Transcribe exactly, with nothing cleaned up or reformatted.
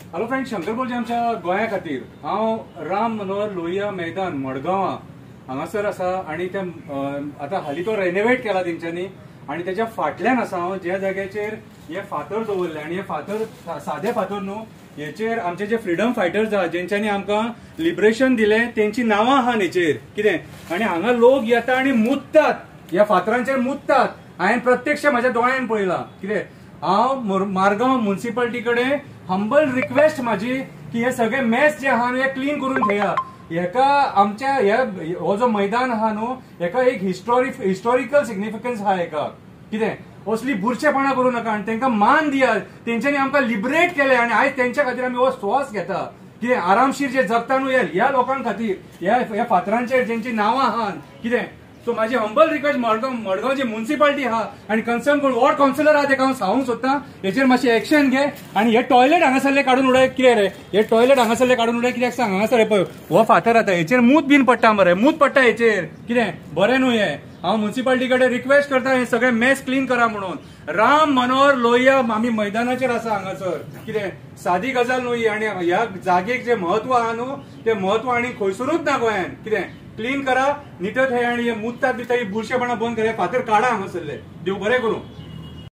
Hello friend, Shankar बोलचे आमच्या गोंया खातीर हांव राम मनोहर लोहिया मैदान मडगांवां हांगासर आसा आणि ते आता हालीं तो रेनोवेट केला तेंच्यांनी आणि त्याच्या फाटल्यान आसा हांव ज्या जाग्याचेर हे फातर दवरले आणि हे फातर सादे फातर न्हू, हेचेर आमचे जे फ्रीडम फायटर्स आहा जेंच्यांनी आमकां लिबरेशन दिलें तेंची नांवां आहा हेचेर कितें आनी हांगा लोक येता आणि मुततात, ह्या फातरांचेर मुततात. हांवें प्रत्यक्ष म्हाज्या दोळ्यान पळयलां. कितें हांव मारगांव म्युनिसिपालिटी कडेन हंबल रिक्वेस्ट माझी की हे सगळे मेस जे आहा हे क्लीन करून ठेया. हेका आमच्या हो जो मैदान आहा न्हू हेका एक हिस्टोरिक हिस्टोरिकल सिग्निफिकन्स आहा. हेका कितें असली बुरशेपणा करू नका आणि तांकां मान दियात. तेंच्यांनी आमकां लिबरेट केले आणि आयज तेंच्या खातीर आमी हो श्वास घेता. कितें आरामशीर जे जगता न्हू ह्या लोकां खातीर ह्या फातरांचेर जेंची नांवां आहात कितें. सो माझी हंबल रिक्वेस्ट मडगांव मडगांव जी म्युनिसिपालिटी आहा आणि कन्सर्न कोण वॉर्ड काउन्सिलर आहा तेका हांव सांगूंक सोदतां हेचेर मातशी एक्शन घे आणि हे टॉयलेट हांगासरले काडून उडय. कितें रे हे टॉयलेट हांगासरले काडून उडय कित्याक सांग. हांगासर पळय हो फातर आता हेचेर मूत बीन पडटा मरे, मूत पडटा हेचेर. कितें बरें न्हू हे. हांव म्युनिसिपालिटी कडेन रिक्वेस्ट करता हे सगळे मेस क्लीन करा म्हणून. राम मनोहर लोहिया आमी मैदानाचेर आसा हांगासर. कितें सादी गजाल न्हू ही आणि ह्या जागेक जे म्हत्व आहा न्हू ते म्हत्व आनी खंयसरूच ना गोंयान. कितें क्लीन करा, निटत हे आणि हे मुततात बी बुरशेपणा बंद करा. फातर काढा हांगासरले. देव बरें करूं.